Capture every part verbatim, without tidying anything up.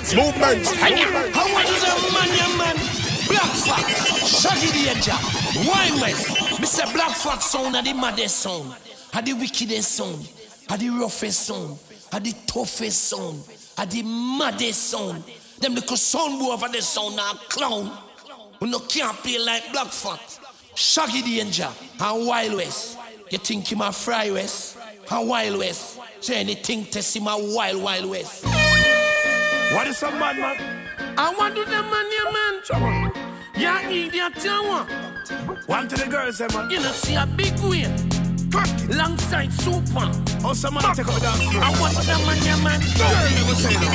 Fox movement. How are you the man, yeah, man? Black Fox, Shaggy Danger, Wild West. Mister Black Fox sound are the maddest sound, are the wickedest sound, are the roughest sound, are the toughest sound, are the maddest sound. Them little sound boy over the sound are clown. We no can't play like Black Fox, Shaggy Danger, and Wild West. You think him a Fry West, and Wild West. So anything to see my Wild Wild West. What is some man, man? I want to the man, yeah, man. Trouble. Yeah, idiot, you want. One to the girls, eh, man. You know, see a big win. Alongside Super. Oh, some man take up a dance floor. I want to the man, yeah, man. Girl, never say no.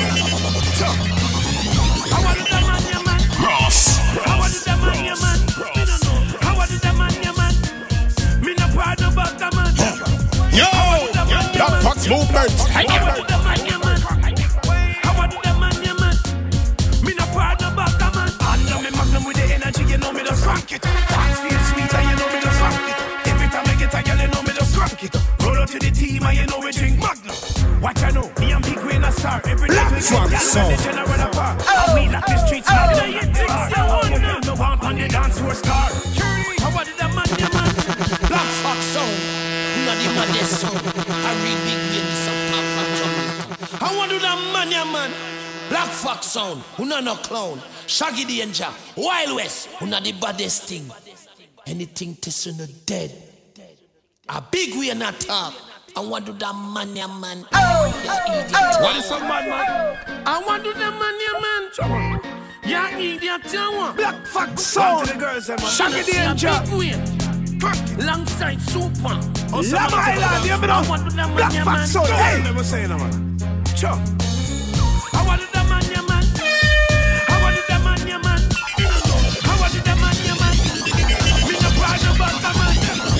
I want to the man, yeah, man. Cross. I want to the man, yeah, man. Me don't know. I want to the man, yeah, man. Me no proud about the man. Yo, Black Fox movement. I want to the man, yeah, man. I want to the man, yeah, man. Me no proud about the man. Under me magnum with the energy, you know me just crank it. Dance feel sweet, and you know me just crank it. Every time I get a girl, you know me just crank it. Roll out to the team, and you know we drink magnum. Watch I know, me and Big Wayne a star. Every night we get y'all when the general apart. And we like the streets, man. You know no one on the dance floor star. How about the man, yeah, man? Black Fox sound, who not the maddest sound. I read Big Wayne, some pop from Jamaica. I want to the man, yeah, man. Black Fox sound, who not no clown. Shaggy Danger, Wild West, who not the baddest thing. Anything to see no dead. A Big Wayne not talk. I want to the man, yeah, man. Oh, what is some man, man? I want to the man, yeah, man. Trouble. Yeah, idiot, you want. Black Fox sound. One to the girls, eh, man. Shaggy Danger. Alongside Super. Oh, some man take up a dance floor. Black Fox sound. Hey, never say no, man. Sure. I want to the man, yeah, man. I want to the man, yeah, man. I want to the man, yeah, man. Me no proud about the man.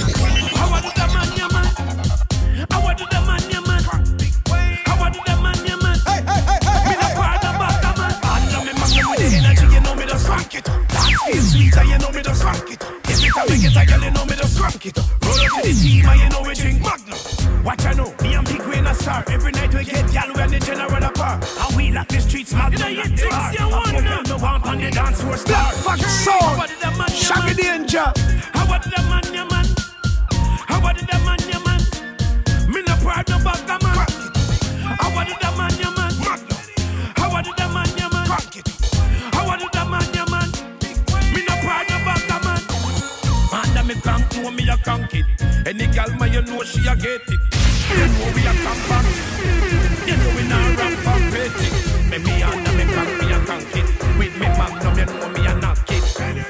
I want to the man, yeah, man. I want to the man, yeah, man. I want to the man, yeah, man. Me no proud about the man. Under me magnum with the energy, you know me just crank it. Dance feel sweet, and you know me just crank it. Every time I get a girl, you know me just crank it. Roll out to the team, and you know we drink magnum. Watch I know, me and Big Wayne a star. Every night we get y'all when the general apart. And we like the streets, magnum. You know you think you want now. No one on the dance floor star. Black Fox sound. Shaggy Danger. How about the man, yeah, man? How about the man, yeah, man? Me no proud about the man. How about the man, yeah, man? How about the man, yeah, man? How about the man, yeah, man? Me no proud about the man. Under me crank, know me a crank it. Any gal man you know she a get it. You know we a camp back. You know we not rap for rating. Me me under me crank, me a crank it. With me magnum, you know me a knock it.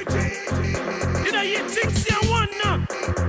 You know you think you want now.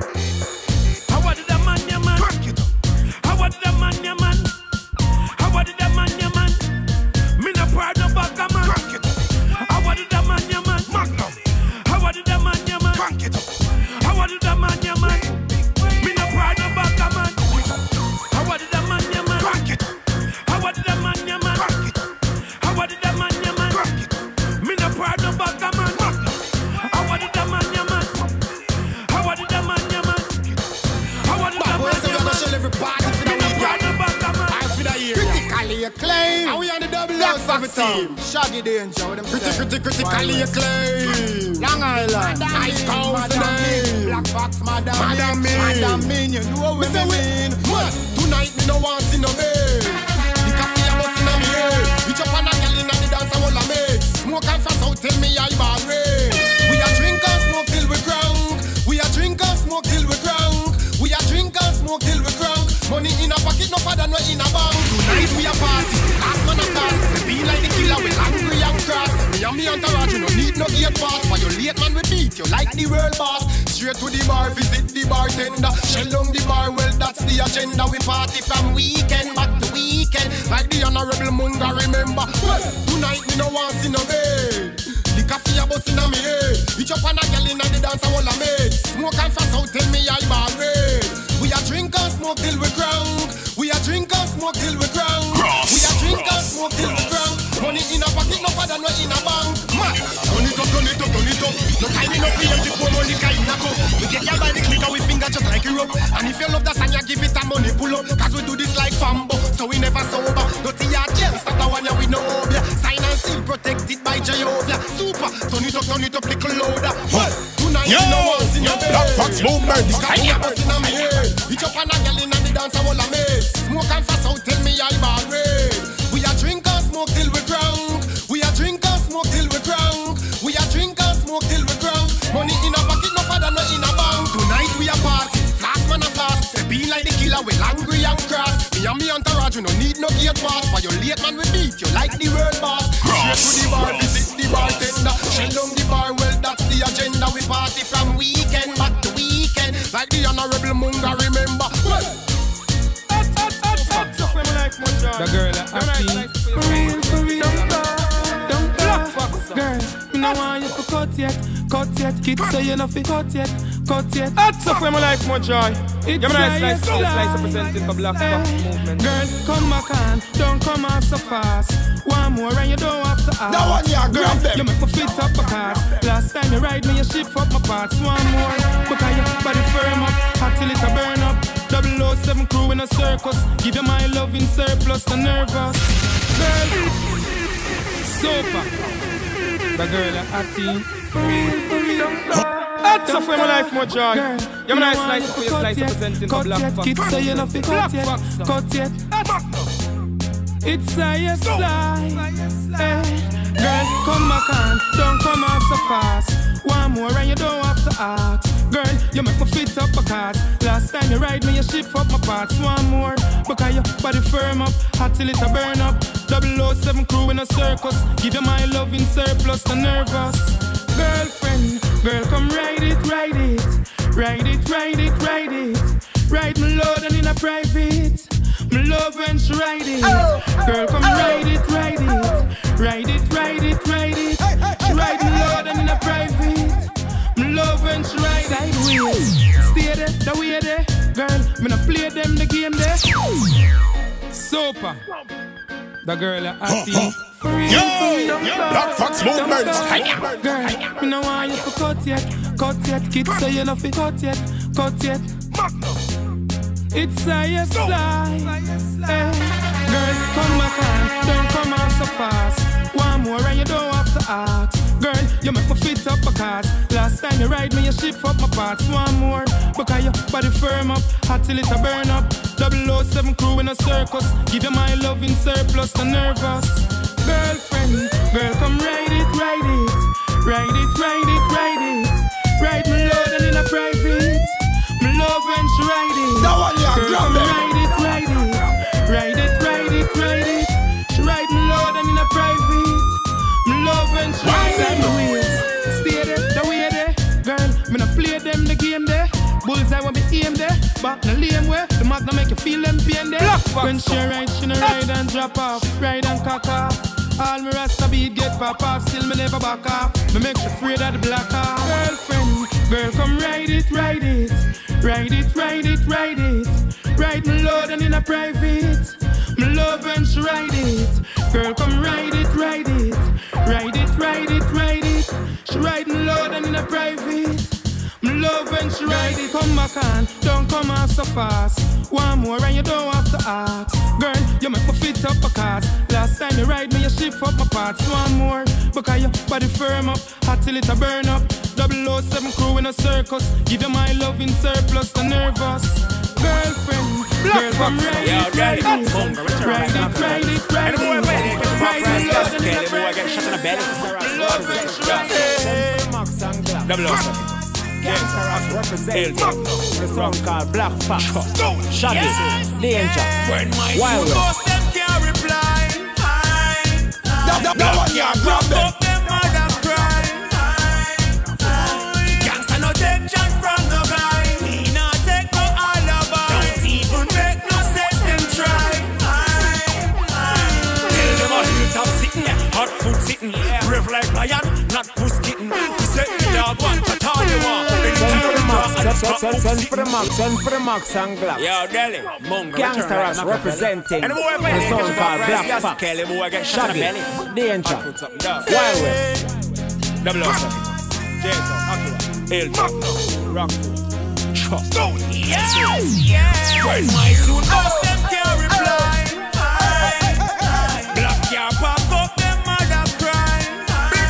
How about the man, yeah, man? How about the man, yeah, man? How about the man, yeah, man? Me no proud about the man. How about the man, yeah, man? How about the man, yeah, man? How about the man, yeah, man? Me no proud about the man. How about the man, yeah, man? How about the man, yeah, man? How about the man, yeah, man? Me no proud about the man. How about the man, yeah, man? How about the man, yeah, man? How about the man, yeah, man? Me no proud about the man. Critically acclaimed. And we on the double Black O Fox seventeen. sound. Shaggy Danger. What them Criti, say? criti, critically acclaimed. Long Island. Ice Coast Madam name. Min. Black Fox, Madam Min. Madam Min. Madam Min. You know what Mister we Win, mean. what? Tonight me no want see no bed. The coffee a bust inna me head. Reach up on a girl inna the dance a whole a make. Smoke and fast out tell me I bad red. We a drink and smoke till we drunk. We a drink and smoke till we drunk. We a drink and smoke till we drunk. Money in a pocket, no father, no in a bank. Tonight we a party, last man a fast. We be like the killer, we angry and cross. Me and me entourage, you no need no gate pass. For your late man we beat you like the world boss. Straight to the bar, visit the bartender. Shell down the bar, well that's the agenda. We party from weekend back to weekend. Like the honorable Munga, remember. Well, tonight me no want see no bed. The coffee a bust inna me head. Reach up on a girl inna the dance a whole a make. Smoke and fast out, tell me I bad red. We a drink and smoke till we drunk. We a drink and smoke till we drunk. We a drink and smoke till we drunk. Money in a pocket, no father, no in a bank. Man, turn it up, turn it up, turn it up. No time enough for you to pour money, kind of go. We get y'all by the clicker with finger just like a rope. And if you love the song, you give it a money pull up. Cause we do this like fambo, so we never sober. Dirty yard jail, start the one ya with no obia. Sign and Jehovah. Super, turn it up, turn it up, little louder. Well, tonight Yo, you know what's in your bed. Black Fox movement. Got me a bust in my head. Each up and a girl in the dance, I will have made. Smoke and fast out, tell me I bad red. We a drink and smoke till we drunk. We a drink and smoke till we drunk. We a drink and smoke till we drunk. Money in a pocket, no father, no in a bank. Tonight we a party, flash man a fast. They be like the killer, we angry and cross. Me and me entourage, we no need no gate pass. For your late man we beat you like the world boss. Straight to the bar, visit the bartender. Shell down the bar, well that's the agenda. We party from weekend back to weekend. Like the honorable Munga, remember. Well, the girl that happy. For real, for real. Don't Black Fox. Girl, me no want you to cut yet. Cut yet. Kids say you no fit cut yet. Cut yet. That's up for my life, more joy. It's Give me a nice a slice, slice. slice representing the Black Fox movement. Girl, come back on. Don't come on so fast. One more and you don't have to ask. That one, yeah, grab them. You make me fit up my cars. Last time you ride me, you shift up my parts. One more, because your body firm up. Hot till it a burn up. double oh seven crew in a circus. Give you my love in surplus, the nervous. Girl, super. The girl at Hattie. For real, for real. That's up for my life, more joy. Girl, Give me a nice slice for your slice representing the Black Fox. Kids say you no fit cut yet. Cut yet. It's a yes lie. Girl, come back on. Don't come on so fast. One more and you don't have to ask. Girl, you make me fit up my cars. Last time you ride me, you shift up my parts. One more, because your body firm up. Hot till it a burn up. double oh seven crew in a circus. Give you my love in surplus, the nervous. Girlfriend, girl, come ride it, ride it. Ride it, ride it, ride it. Ride me loud and in a private. Me love when she ride it. Girl, come ride it, ride it. Ride it, ride it, ride it. She ride me loud and in a private. Me love when she ride it. Sideways, stay there, the way there. Girl, me not play them the game there. Super. The girl at Hattie. For real, for real. Black Fox movement. Girl, me no want you to cut yet. Cut yet. Kids say you no fit cut yet. Cut yet. It's a yes lie. Hey. Girl, come back on. Don't come on so fast. One more and you don't have to ask. Girl, you make me fit up my cars. Last time you ride me, you shift up my parts. One more, because your body firm up. Hot till it a burn up. double oh seven crew in a circus. Give you my love in surplus, the nervous. Girlfriend, girl, come ride it, ride it. Ride it, ride it, ride it. Ride me loud and in a private. Me love when she ride it. That one, yeah, girl, grab come them. ride it, ride it. Ride it, ride it, ride it. She ride me loud and in a private. Me love when she ride it. Stay there, the way there. Girl, me not play them the game there. Bullseye won't be aim there. Back the lame way. The magnum make you feel them pain there. When she ride, she no ride and drop off. Ride and cock off. All me rasta beat get pop off. Still me never back off. Me make you afraid of the black off. Girlfriend, girl come ride it, ride it. Ride it, ride it, ride it. Ride me loud and in a private. Me love when she ride it. Girl come ride it, ride it. Ride it, ride it, ride it. She ride me loud and in a private. Me love when she ride it. Come back on, don't come on so fast. One more and you don't have to ask. Girl, you make me fit up my cars. Last time you ride me, you shift up my parts. One more, because your body firm up. Hot till it a burn up. double oh seven crew in a circus. Give you my love in surplus, the nervous. Girlfriend, girl, come ride it, ride it. Ride it, ride it, ride it. Ride it, love and in a belly. Love when she ride it. double oh seven. Gangsta representing the song called Black Fox. Shaggy, Danger, Wild West. Them can't reply. That one, yeah, grab them. Them mother cry. Gangsta no take chance from no guy. He not take no alibi. Don't even make no sense them try. Tell them a hilltop sitting, hot food sitting, brave like lion, not puss kitten. He said the dog want to tell you what. Send for the max, send for the max and Glock. Yo, Delhi, Gangsta Raps representing the song called Black Fox. Shaggy, Danger, Wild West. Double O seven, J-Top, Hilltop, Rockford, Chop. Yes, yes. When my soon boss them can't reply. Black can't pack up them mother cry.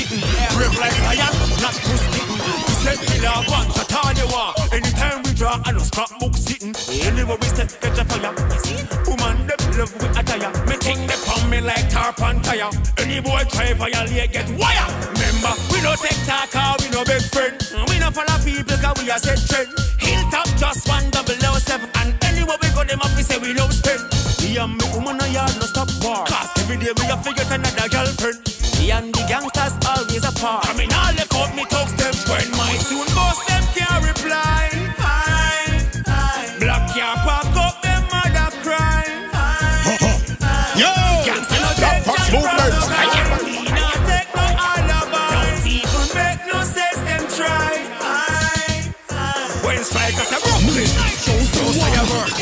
spitting. Brave like lion, not puss kitten. We said killer one, that's all you want. Anytime we draw, I know scrapbook sitting. Anywhere we step, catch a fire. Woman, them love with attire. Me think they pound me like tarp and tire. Any boy try violate, get wire. Remember, we no take talk or we no big friend. We no follow people cause we a set trend. Hilltop just one double oh seven. And anywhere we go, them up we say we no spend. Me and me woman a yard no stop war. Cause every day we a figure another girlfriend. Me and the gangsters always apart. I mean all the out me talks them. When my tune boss them can't reply. Hi, hi. Black can't pack up them mother cry. Hi, hi. Yo! Gangsta no take Fox movement. We not take no alibi. Don't even make no sense them try. Hi, hi. When strikers are broken, so so say a word.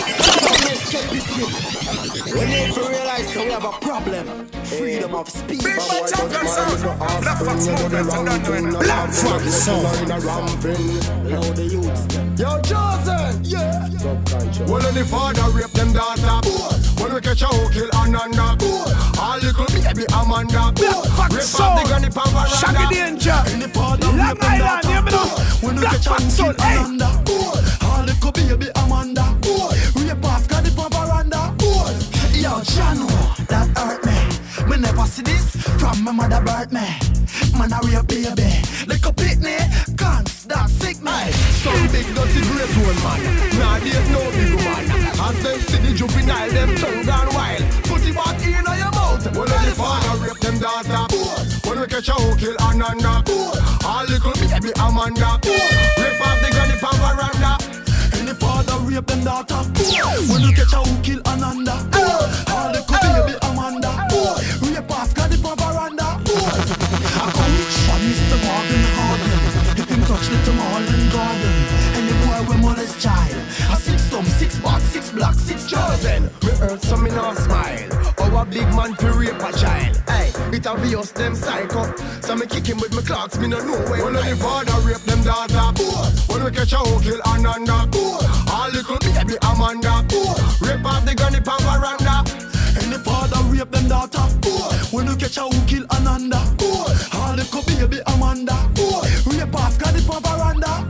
We need to realize so we have a problem. Freedom of speech. Big man champion sound. Black Fox movement and done doing Black Fox sound. Yo, the youths them. Yo, Johnson, yeah. Well, when the father rape them daughter, when we catch a who kill Ananda, all little baby Amanda, Black Fox sound. Shaggy Danger. Long Island, when we catch a who kill Ananda, all little baby Amanda, rape off got the paparanda. Yo, Jano, that hurt me. Me never see this from my mother birth me. Man a real baby, like a pitney, cans that sick me. Some big dirty great one man, nah there's no big man. As them see the juvenile, them tongue gone wild. Put it back in your mouth. When the father rape them daughter, when we catch a who kill Ananda, all little baby Amanda, rape off the granny paparanda. And the father rape them daughter, when we catch a who kill Ananda, all the baby Amanda, rape off got the paparanda. I go reach for Mister Morgan Harden. If him touch little Marlon Garden, and the boy we molest child. A six thumb, six box, six black, six chosen. We hurt some in our smile. Our big man to rape a child. Hey, it a us them psycho. So me kick him with my clocks, me no know when. When the father rape them daughter, when we catch a who kill Ananda, all little baby Amanda, rape off the granny paparanda. And the father rape them daughter, when you catch a who kill Ananda, all the baby Amanda, rape off got the paparanda.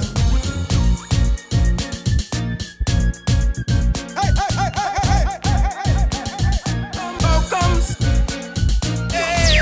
Hey, hey, hey, hey, hey, hey, hey. How comes? Hey.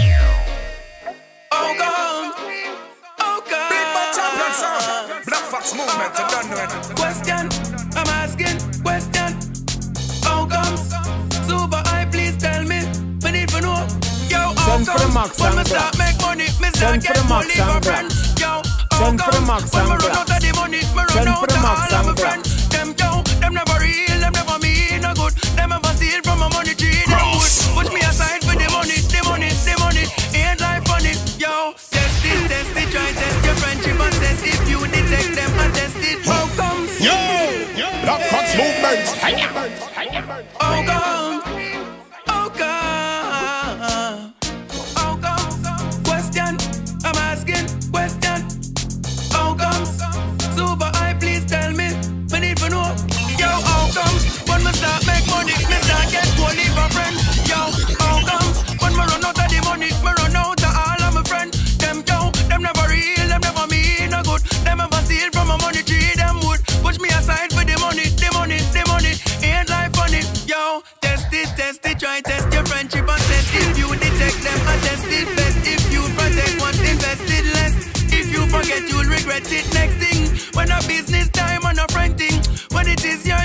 How comes? How comes? Big man champion sound. Black Fox movement and done doing. Question, I'm asking, question. How comes? Super high, please tell me. We need to know. Yo, how comes? When me start make money, me start get money for friends. Yo, how comes? When me run out of the money, me run out of all of my friends. Them yo, them never real, them never mean no good. Them ever steal from my money tree, them would put me aside for the money, the money, the money. Ain't life funny. Yo, test it, test it, try test your friendship and test if you detect them and test it. How comes? Yo, Black Fox movement. How come? How come? How come? Question, I'm asking, question. How come? Super high, please tell me. We need to know. Yo, how come? When me start make money, me start get money for friends. Yo, how come? When me run out of the money, me run out of all of my friends. Them yo, them never real, them never mean no good. Them ever steal from my money tree, them would push me aside for the money, the money, the money. Ain't life funny. Yo, test it, test it, try test your friendship and test if you detect them and test it best. If you protect what's invested less. If you forget, you'll regret it. Next thing, when a business time and a friend thing, when it is your